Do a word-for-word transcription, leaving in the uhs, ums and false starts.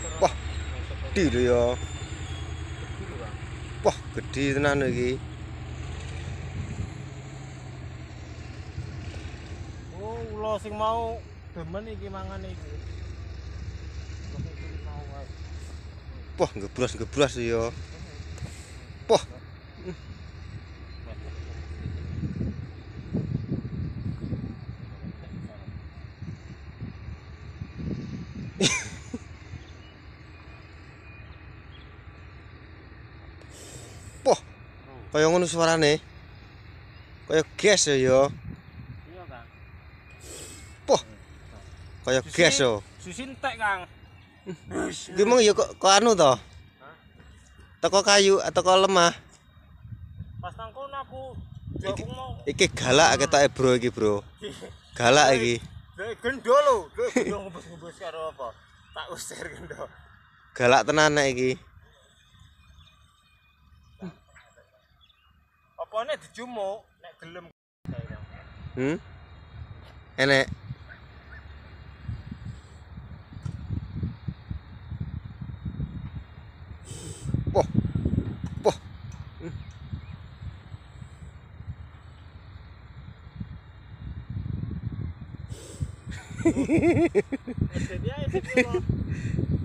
Wah, gede lho ya. Wah, gede tenan iki. Oh, ula sing mau demen iki mangan iki. Wah, ngebras-ngebras ya. Wah. Wah, kaya ngono suarane. Kaya gas ya. Iya, Kang. Wah. Kaya gas yo. Susi entek, Kang. Iki mong ya kok kok anu to? Teko kayu atau teko lemah. Pas nang kono aku Iki, aku mau iki galak ketoke bro iki, Bro. Galak iki. Dek gendo lho, dek gendo ngebus-ngebus karo apa? Tak usir gendo. Galak tenan nek iki. Apane dijumuk nek gelem. Hmm? Enek. Wah. Wah. Hmm. Hehehe.